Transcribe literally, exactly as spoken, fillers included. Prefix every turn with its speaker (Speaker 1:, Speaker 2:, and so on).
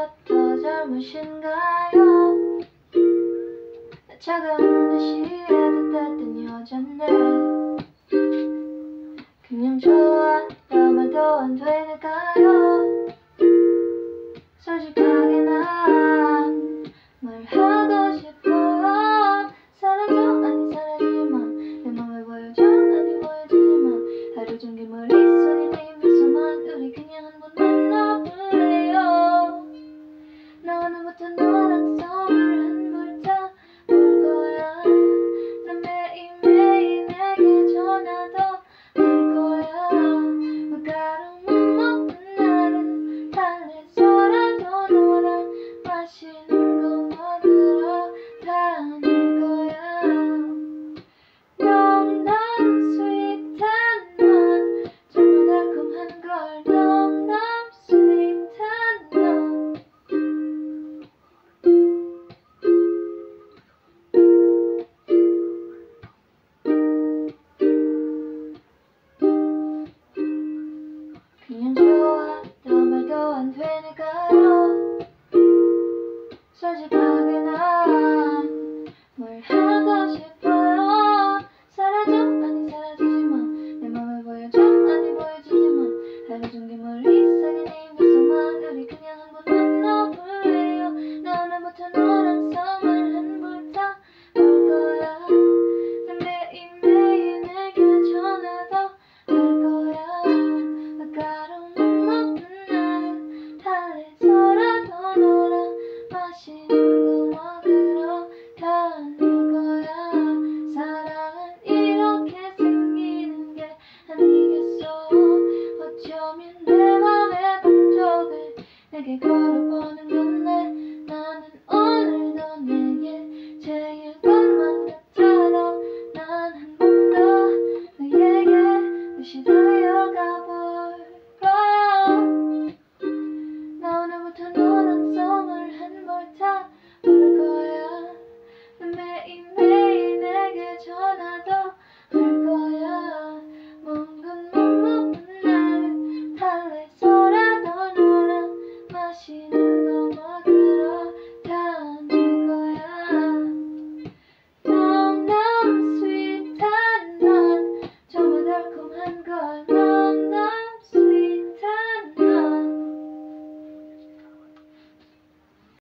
Speaker 1: 더 젊으신가요? 차가운 대시에 따뜻했던 여잔데 그냥 좋아요 말도 안 되니까요. 솔직하게 난 뭘 하고 싶어요. 사라져 아니 사라지만 내 맘을 보여줘 아니 보여주지만 하루 종일 머릿속에 네 미소만 우리 그냥 한번 만나볼래요. 나 오늘부터 너랑 선물 한물 다 볼 거야. 난 매일매일 내게 전화도 할 거야. 밀가루 못 먹는 날은 달래서라도 너랑 맛있는 거 먹으러 다닐 거야. 넘넘 스윗한 넌 정말 달콤한 걸 넘넘 스윗한 넌 그냥 좋아요 말도 안 되니까요. 솔직하게 나